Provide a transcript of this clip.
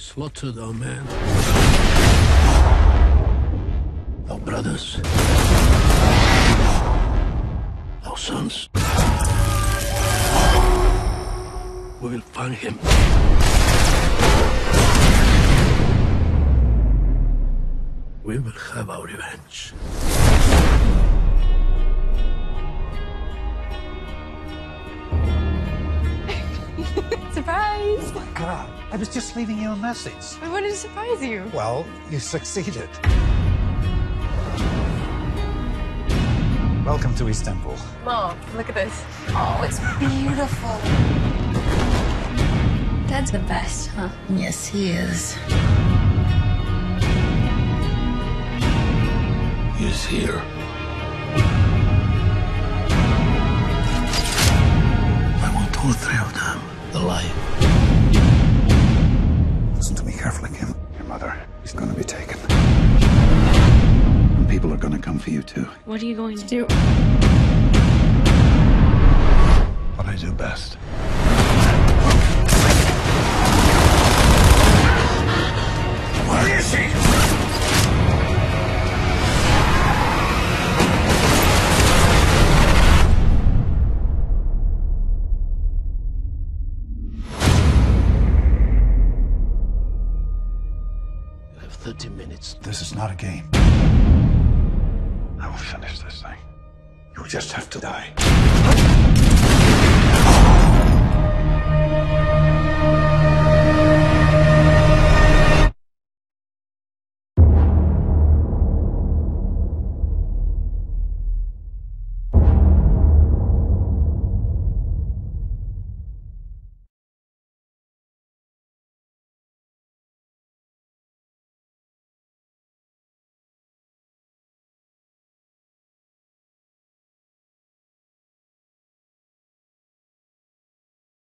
slaughtered our men, our brothers, our sons. We will find him. We will have our revenge. Surprise! Oh my God, I was just leaving you a message. I wanted to surprise you. Well, you succeeded. Welcome to Istanbul. Mom, look at this. Oh, it's beautiful. Dad's the best, huh? Yes, he is. He's here. I want all three of them alive. Listen to me carefully, Kim. Your mother is going to be taken. And people are going to come for you, too. What are you going to do? What I do best. Where is she? You have 30 minutes. This is not a game. I will finish this thing. You just have to die.